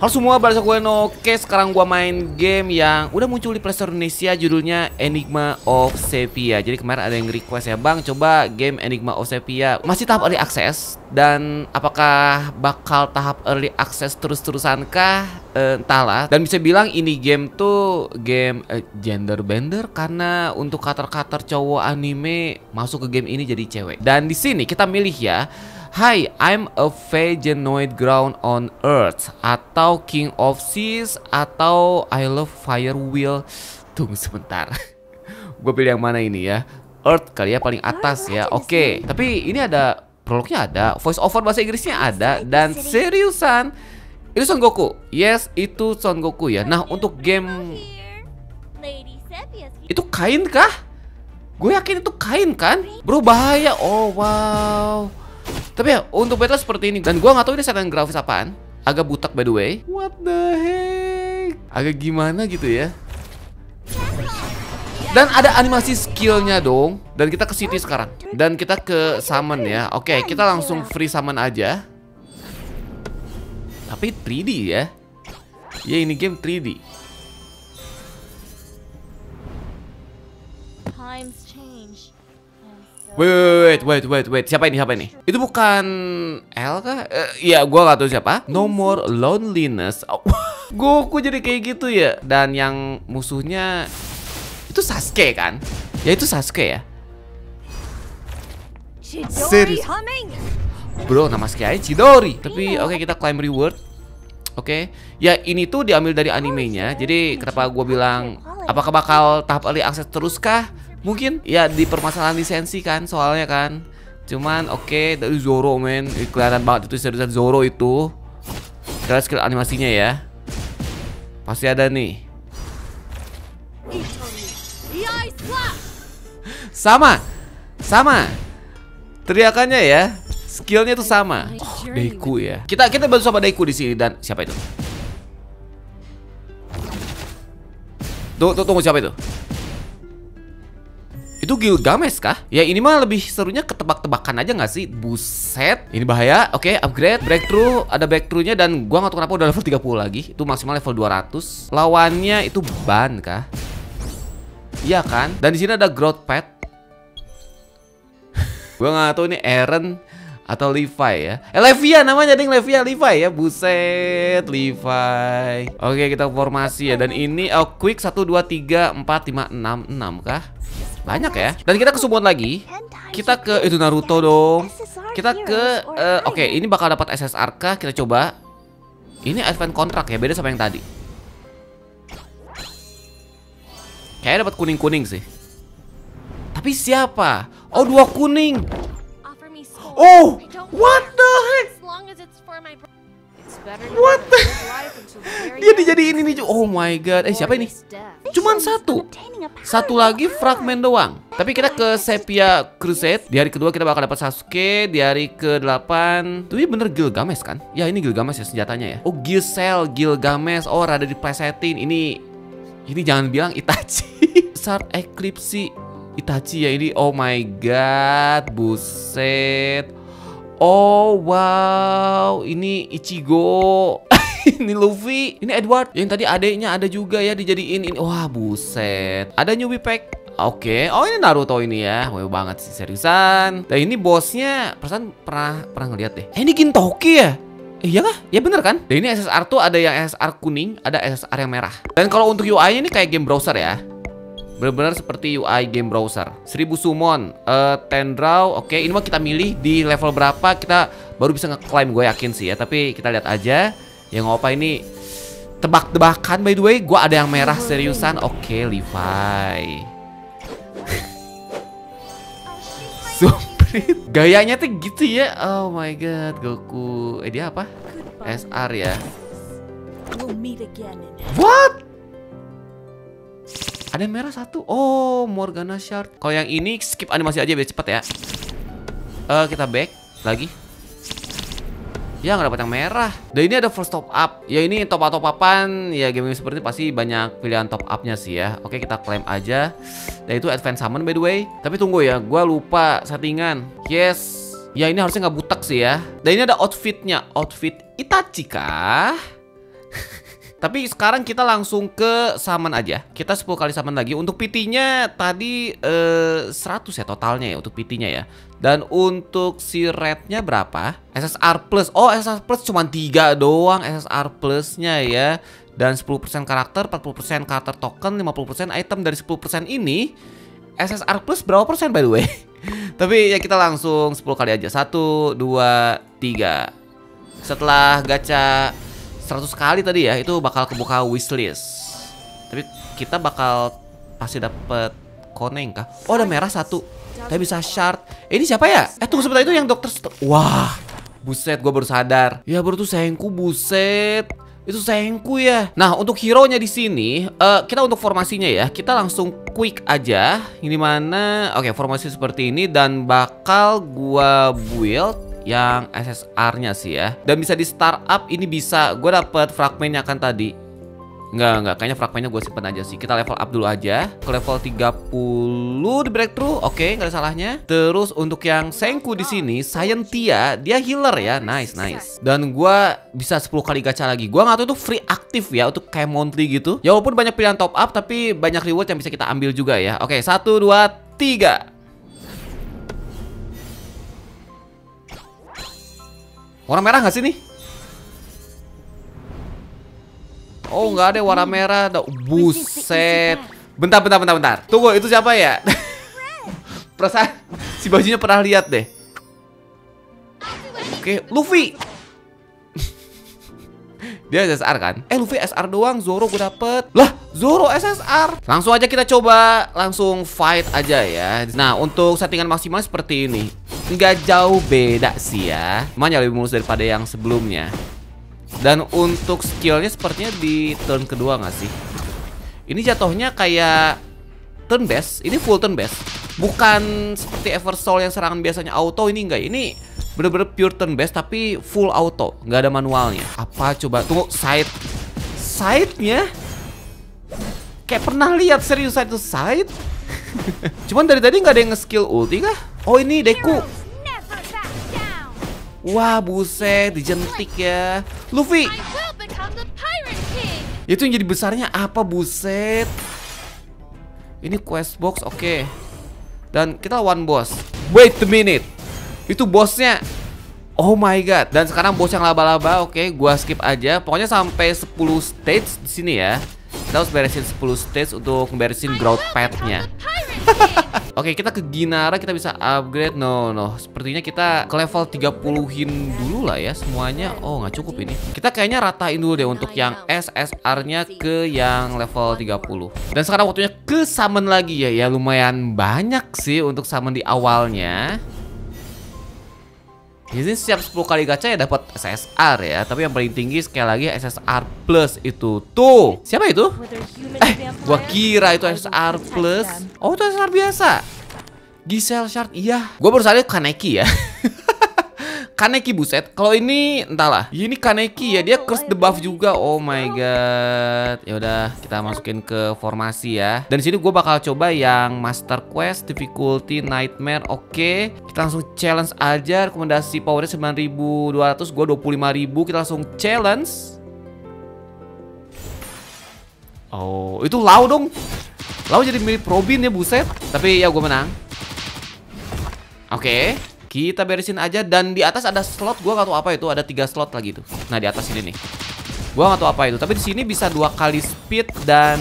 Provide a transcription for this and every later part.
Halo semua, balik gue Oke, sekarang gue main game yang udah muncul di Play Store Indonesia, judulnya Enigma of Sepia. Jadi kemarin ada yang request ya, Bang, coba game Enigma of Sepia. Masih tahap early access, dan apakah bakal tahap early access terus-terusan kah? Entahlah. Dan bisa bilang ini game tuh game gender bender, karena untuk karakter cowok anime masuk ke game ini jadi cewek. Dan di sini kita milih ya, Hi, I'm a Veganoid ground on Earth, atau King of Seas, atau I love fire wheel. Tunggu sebentar. Gue pilih yang mana ini ya? Earth kali ya, paling atas ya. Oke, tapi ini ada prolognya, ada voice over bahasa Inggrisnya ada. Dan seriusan, itu Son Goku. Yes, itu Son Goku ya. Nah, untuk game itu kain kah? Gue yakin itu kain kan? Bro, bahaya. Oh wow. Tapi ya, untuk battle seperti ini. Dan gua nggak tahu ini setan grafis apaan. Agak butak by the way. What the heck? Agak gimana gitu ya. Dan ada animasi skillnya dong. Dan kita ke city sekarang. Dan kita ke summon ya. Oke, kita langsung free summon aja. Tapi 3D ya. Ya, ini game 3D. Wait. Siapa ini? Itu bukan L kah? Iya, gua gak tahu siapa. No more loneliness. Oh, Goku jadi kayak gitu ya. Dan yang musuhnya itu Sasuke kan? Ya itu Sasuke ya. Serius? Bro, nama Sasuke Chidori. Tapi oke, kita claim reward. Oke. Ya ini tuh diambil dari animenya. Jadi kenapa gua bilang apakah bakal tahap early access terus kah? Mungkin ya di permasalahan lisensi kan, soalnya kan. Cuman oke, dari Zoro men, kelihatan banget itu seriusan Zoro itu. Kita lihat skill animasinya ya. Pasti ada nih. Sama. Teriakannya ya, skillnya tuh sama. Oh, Deku ya. Kita bantu sama Deku di sini. Dan siapa itu? Tunggu, siapa itu? Itu Gilgamesh kah? Ya ini mah lebih serunya ketebak-tebakan aja gak sih? Buset, ini bahaya. Oke, upgrade, breakthrough. Ada breakthrough-nya dan gua gak tahu kenapa udah level 30 lagi. Itu maksimal level 200. Lawannya itu Ban kah? Iya kan? Dan di sini ada growth pad. Gua gak tahu ini Eren atau Levi ya. Levi ya namanya, ding. Levi ya. Buset, Levi. Oke, kita formasi ya. Dan ini quick 1 2 3 4 5 6 kah? Banyak ya. Dan kita ke summon lagi. Kita ke itu Naruto dong. Kita ke oke, ini bakal dapat SSR kah? Kita coba. Ini advance kontrak ya, beda sama yang tadi. Kayaknya dapat kuning sih. Tapi siapa? Oh, 2 kuning. Oh, what the heck? What the? Dia dijadiin ini. Oh my god. Siapa ini? Cuman satu lagi fragmen doang. Tapi kita ke Sepia Crusade. Di hari kedua kita bakal dapat Sasuke. Di hari ke-8 tuh ya bener Gilgamesh kan? Ya ini Gilgamesh ya senjatanya ya. Oh, Gilgamesh. Oh, rada diplesetin. Ini jangan bilang Itachi. Start Eclipse Itachi ya ini. Oh my god. Buset. Oh wow, ini Ichigo. Ini Luffy, ini Edward. Yang tadi adeknya ada juga ya dijadiin ini. Wah buset. Ada newbie pack. Oke. Oh ini Naruto ini ya. Wow banget sih, seriusan. Dan ini bosnya perasaan pernah ngeliat deh. Ini Gintoki ya? Iya kah? Ya bener kan? Dan ini SSR tuh ada yang SSR kuning, ada SSR yang merah. Dan kalau untuk UI-nya ini kayak game browser ya. Benar-benar seperti UI game browser. 1000 summon, 10 draw. Oke, ini mah kita milih di level berapa kita baru bisa nge-claim, gue yakin sih ya. Tapi kita lihat aja. Yang apa ini tebak-tebakan by the way. Gue ada yang merah seriusan. Oke, Levi. Suprit. Gayanya tuh gitu ya. Oh my god, Goku. Dia apa? SR ya. What? Ada yang merah satu. Oh, Morgana Shard. Kalau yang ini skip animasi aja biar cepet ya. Kita back lagi. Ya nggak dapat yang merah. Dan ini ada first top up. Ya ini top upan. Ya game seperti ini pasti banyak pilihan top upnya sih ya. Oke, kita claim aja. Dan itu advance summon by the way. Tapi tunggu ya, gue lupa settingan. Yes. Ya ini harusnya nggak butek sih ya. Dan ini ada outfitnya. Outfit Itachi kah? Tapi sekarang kita langsung ke summon aja. Kita 10 kali summon lagi. Untuk PT-nya tadi 100 ya totalnya ya untuk PT-nya ya. Dan untuk si red-nya berapa? SSR plus. Oh, SSR plus cuma 3 doang SSR plusnya ya. Dan 10% karakter, 40% karakter token, 50% item. Dari 10% ini SSR plus berapa persen by the way? Tapi ya kita langsung 10 kali aja. 1, 2, 3. Setelah gacha 100 kali tadi ya, itu bakal kebuka wishlist. Tapi kita bakal pasti dapet koneng kah? Oh, ada merah 1. Tapi bisa shard. Ini siapa ya? Tunggu sebentar, itu yang dokter. Wah, buset, gue baru sadar. Ya baru tuh Sengku, buset. Itu Sengku ya. Nah, untuk hero-nya di sini, kita untuk formasinya ya, kita langsung quick aja. Ini mana? Oke, formasi seperti ini dan bakal gua build yang SSR-nya sih ya. Dan bisa di startup, ini bisa. Gue dapet fragmennya kan tadi. Enggak, kayaknya fragmennya gue simpen aja sih. Kita level up dulu aja ke level 30 di breakthrough. Oke, nggak ada salahnya. Terus untuk yang Sengku di sini, Scientia, dia healer ya. Nice. Dan gue bisa 10 kali gacha lagi. Gue nggak tahu itu free aktif ya untuk kayak monthly gitu. Ya walaupun banyak pilihan top up, tapi banyak reward yang bisa kita ambil juga ya. Oke, 1, 2, 3. Warna merah nggak sih nih? Oh, nggak ada warna merah. Buset. Bentar. Tunggu, itu siapa ya? Perasaan si bajunya pernah lihat deh. Oke, Luffy. Dia SSR kan? Luffy SR doang, Zoro gue dapet. Lah, Zoro SSR. Langsung aja kita coba langsung fight aja ya. Nah, untuk settingan maksimal seperti ini. Nggak jauh beda sih ya. Makanya lebih mulus daripada yang sebelumnya. Dan untuk skillnya sepertinya di turn kedua nggak sih? Ini jatuhnya kayak turn based. Ini full turn based. Bukan seperti Eversoul yang serangan biasanya auto. Ini enggak. Ini bener-bener pure turn based tapi full auto. Nggak ada manualnya. Apa coba? Tunggu, side-nya kayak pernah lihat serius itu side. Cuman dari tadi nggak ada yang nge-skill ulti kah? Oh, ini Deku. Wah, buset, dijentik ya. Luffy. Itu yang jadi besarnya apa, buset? Ini quest box, oke. Dan kita lawan bos. Wait a minute. Itu bosnya. Oh my god. Dan sekarang bos yang laba-laba, oke, gua skip aja. Pokoknya sampai 10 stage di sini ya. Kita harus beresin 10 stage untuk beresin growth path-nya. Oke, kita ke Ginara, kita bisa upgrade. No, sepertinya kita ke level 30-in dulu lah ya semuanya. Oh, nggak cukup ini. Kita kayaknya ratain dulu deh untuk yang SSR-nya ke yang level 30. Dan sekarang waktunya ke summon lagi ya. Ya lumayan banyak sih untuk summon di awalnya. Di sini setiap 10 kali gacha ya dapat SSR ya. Tapi yang paling tinggi sekali lagi SSR plus itu. Tuh, siapa itu? Gua kira itu SSR plus. Oh, itu SSR biasa. Giselle Shard, iya. Gua baru sadar Kaneki ya. Kaneki, buset. Kalau ini entahlah. Ini Kaneki ya, dia curse the buff juga. Oh my god. Ya udah, kita masukin ke formasi ya. Dan di sini gue bakal coba yang Master Quest difficulty Nightmare. Oke. Kita langsung challenge aja. Rekomendasi powernya 9200, gue 25000. Kita langsung challenge. Oh, itu Lau dong. Lau jadi mirip Robin ya, buset. Tapi ya gue menang. Oke. Kita beresin aja. Dan di atas ada slot, gua nggak tahu apa itu. Ada 3 slot lagi tuh. Nah, di atas ini nih. Gua nggak tahu apa itu. Tapi di sini bisa 2 kali speed dan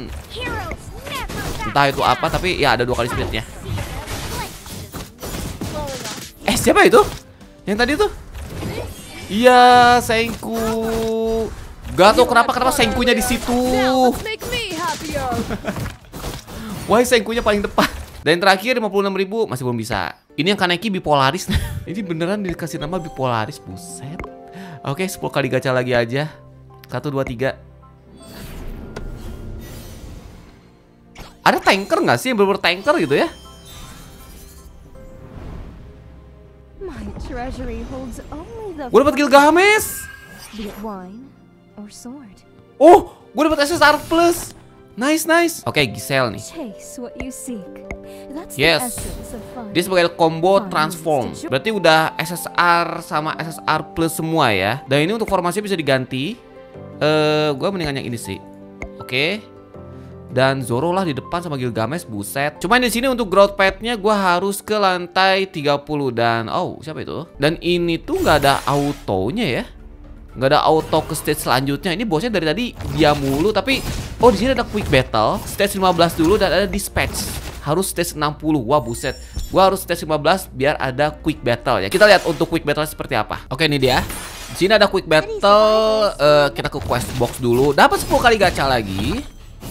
entah itu apa. Tapi ya ada 2 kali speednya. Siapa itu? Yang tadi tuh? Iya, Sengku. Gak tau kenapa Sengkunya di situ. Wah, Sengkunya paling depan. Dan yang terakhir 56.000 masih belum bisa. Ini yang Kaneki bipolaris. Ini beneran dikasih nama bipolaris, buset. Oke, 10 kali gacha lagi aja. 1, 2, 3. Ada tanker nggak sih yang bener-bener tanker gitu ya? Gue dapet Gilgamesh. Oh, gue dapet SSR plus. Nice. Oke, Giselle nih. Yes. Dia sebagai combo transform. Berarti udah SSR sama SSR plus semua ya. Dan ini untuk formasinya bisa diganti. Gue mendingan yang ini sih. Oke. Dan Zoro lah di depan sama Gilgamesh, buset. Cuman di sini untuk growth pad-nya gue harus ke lantai 30 dan siapa itu? Dan ini tuh nggak ada autonya ya. Nggak ada auto ke stage selanjutnya. Ini bosnya dari tadi dia mulu, tapi di sini ada quick battle, stage 15 dulu dan ada dispatch. Harus stage 60. Wah, buset. Gua harus stage 15 biar ada quick battle ya. Kita lihat untuk quick battle seperti apa. Oke, ini dia. Di sini ada quick battle. Kita ke quest box dulu. Dapat 10 kali gacha lagi.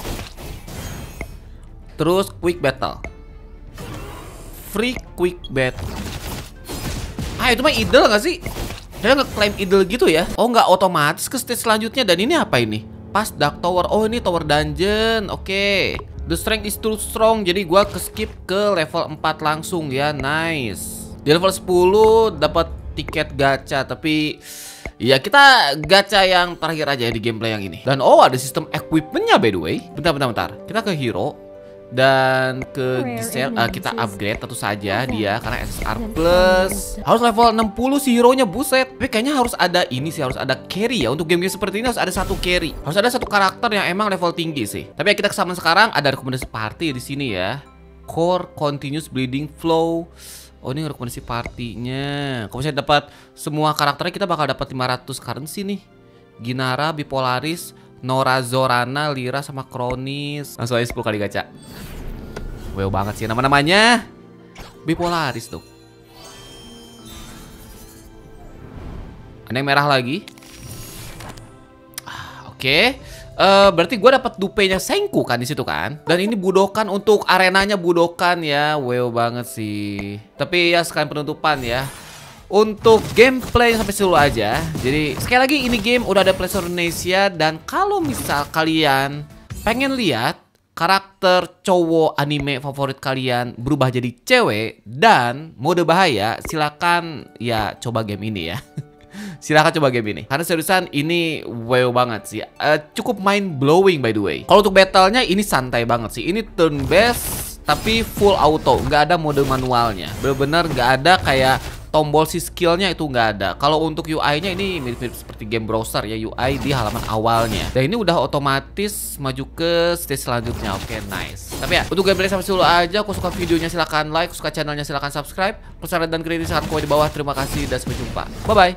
Terus quick battle. Free quick battle. Itu mah idle nggak sih? Dia ngeklaim idle gitu ya. Nggak otomatis ke stage selanjutnya. Dan ini apa ini? Pas Dark Tower. Ini Tower Dungeon. Oke. The strength is too strong. Jadi gua ke skip ke level 4 langsung ya. Nice. Di level 10 dapat tiket gacha. Tapi ya kita gacha yang terakhir aja di gameplay yang ini. Dan ada sistem equipmentnya by the way. Bentar. Kita ke hero. Dan ke Giselle kita upgrade tentu saja dia karena SSR plus. Harus level 60 si hero-nya, buset. Tapi kayaknya harus ada ini sih, harus ada carry ya. Untuk game-game seperti ini harus ada satu carry. Harus ada satu karakter yang emang level tinggi sih. Tapi ya kita kesamaan sekarang ada rekomendasi party di sini ya. Core Continuous Bleeding Flow. Ini rekomendasi partinya. Kalau misalnya dapat semua karakternya kita bakal dapat 500 currency nih. Ginara, Bipolaris, Nora Zorana, Lira sama Kronis. Langsung aja 10 kali gacha. Wow banget sih nama-namanya. Bipolaris tuh. Ada yang merah lagi. Oke. Berarti gue dapat dupenya Senku kan di situ kan. Dan ini Budokan untuk arenanya Budokan ya. Wow banget sih. Tapi ya sekalian penutupan ya. Untuk gameplay sampai sini aja. Jadi sekali lagi ini game udah ada Play Store Indonesia. Dan kalau misal kalian pengen lihat karakter cowok anime favorit kalian berubah jadi cewek dan mode bahaya, silakan ya coba game ini ya. Silakan coba game ini. Karena seriusan ini wow banget sih. Cukup mind blowing by the way. Kalau untuk battlenya ini santai banget sih. Ini turn based tapi full auto, nggak ada mode manualnya. Bener-bener nggak ada kayak tombol si skillnya itu nggak ada. Kalau untuk UI-nya ini mirip-mirip seperti game browser ya, UI di halaman awalnya. Dan ini udah otomatis maju ke stage selanjutnya. Oke, nice. Tapi ya, untuk gameplay sampai dulu aja. Kalau suka videonya silahkan like, suka channelnya silahkan subscribe. Pesan dan kritik silahkan komen di bawah. Terima kasih dan sampai jumpa. Bye-bye.